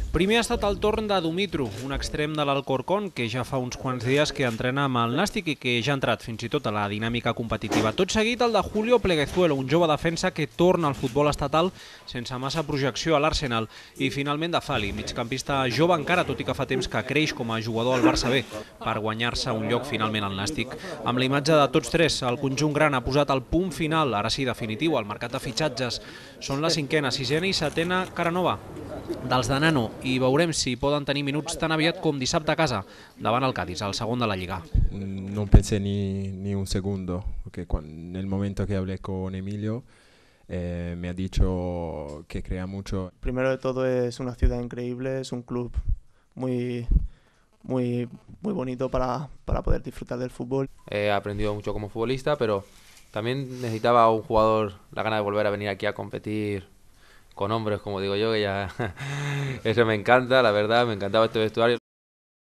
Primer ha estat el torn de Dumitru, un extrem de l'Alcorcón que ja fa uns quants dies que entrena amb el Nàstic i que ja ha entrat fins i tot a la dinàmica competitiva. Tot seguit el de Julio Pleguezuelo, un jove defensa que torna al futbol estatal sense massa projecció a l'Arsenal. I finalment de Fali, migcampista jove encara, tot i que fa temps que creix com a jugador al Barça B, per guanyar-se un lloc finalment al Nàstic. Amb la imatge de tots tres, el conjunt gran ha posat el punt final, ara sí definitiu, al mercat de fitxatges. Són la cinquena, sisena i setena cara nova dels de Nano i veurem si poden tenir minuts tan aviat com dissabte a casa davant el Cádiz, el segon de la Lliga. No pensé ni un segundo, porque en el momento que hablé con Emilio me ha dicho que crea mucho. Primero de todo es una ciudad increíble, es un club muy bonito para poder disfrutar del fútbol. He aprendido mucho como futbolista, pero también necesitaba un jugador la gana de volver a venir aquí a competir con hombres, como digo yo, que ya eso me encanta, la verdad, me encantaba este vestuario.